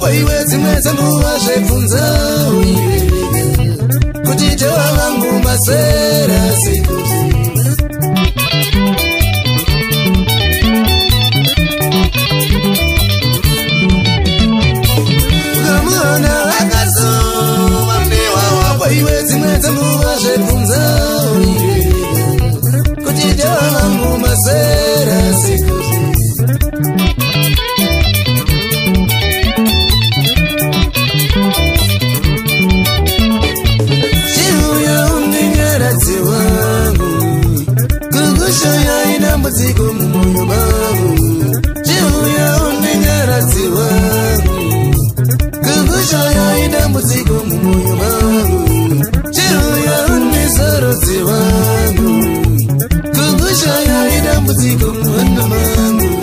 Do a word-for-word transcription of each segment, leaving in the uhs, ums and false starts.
wako iwe zimwe zangu washefunza kujitoa wangu masera siku ukamwana akaso wamnewa wako iwe zimwe zangu washefunza kujitoa wangu masera siku muziko mumoyo wangu Jiuya uninyarazi wangu Kugushaya ina muziko mumoyo wangu Jiuya unisorozi wangu Kugushaya ina muziko mumoyo wangu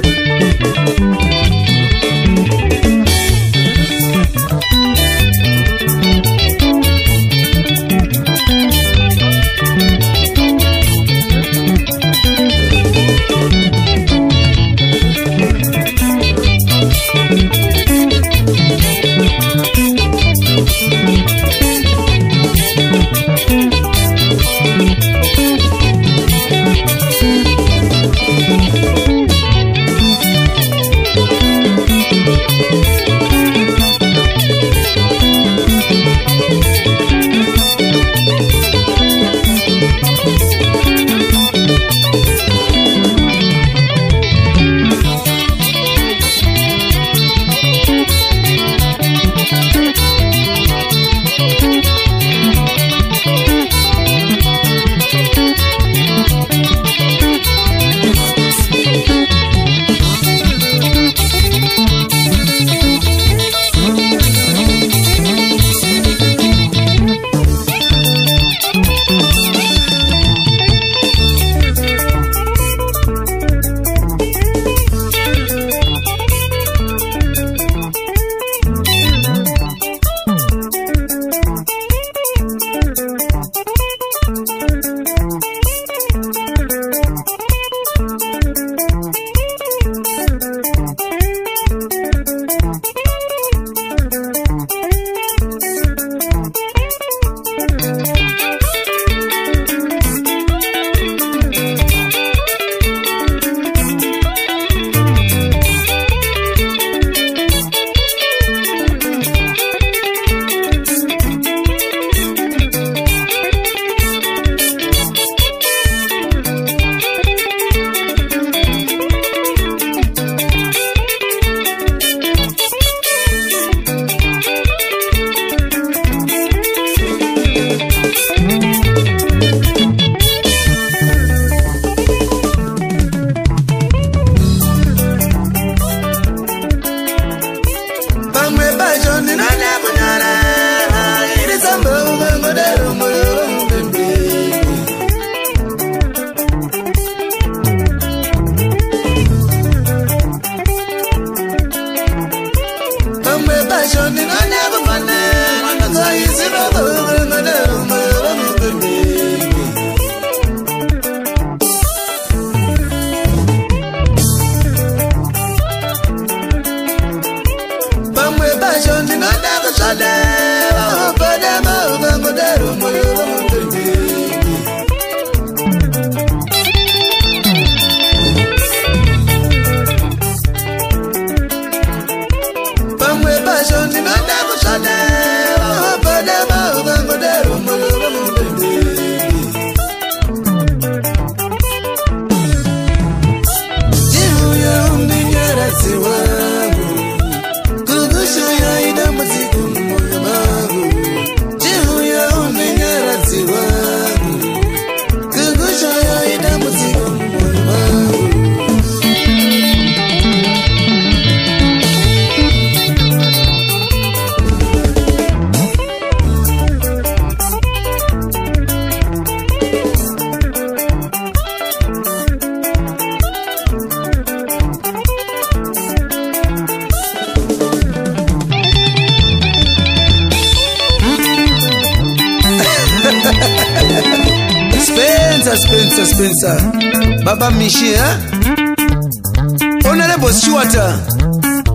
Spencer, Spencer, Spencer. Baba Michi, eh? Honorable Stuart.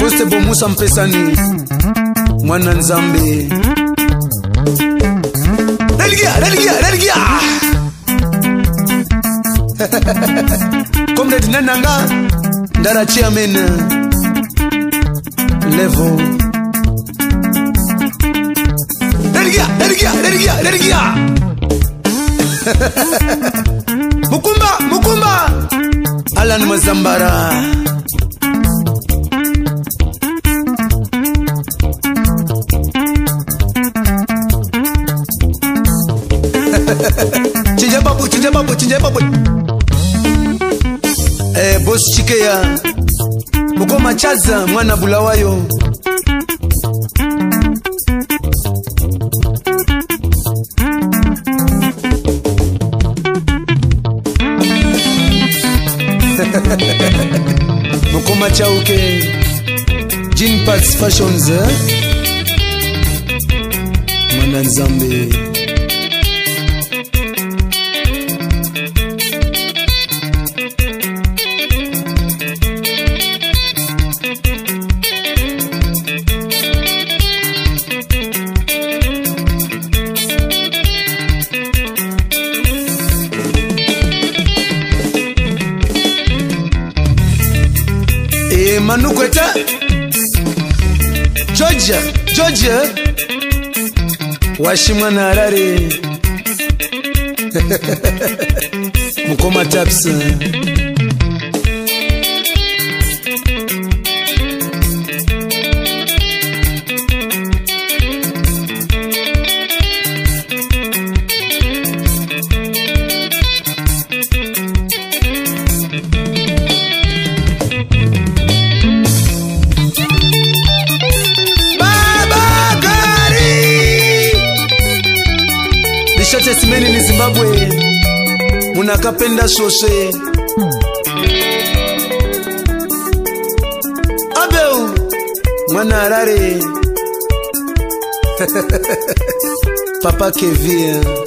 Foste Bomusa Mpesani Mwana Nzambe Religia, religia, religia Comrade Nananga Ndara Chairman Level Religia, religia, religia, religia Mukumba, Mukumba Alan Mazambara Chinja babu, chinja babu, chinja babu Eh, boss Chikeya Mukoma Chaza, mwana Bulawayo Mukoma Chauke Jean Pax Fashions Mwana Nzambe Manukweta Georgia Georgia Washimwa na Harare Mukoma Taps Simeni ni Zimbabwe Munakapenda sose Abeu Mwana Harare Papa Kevin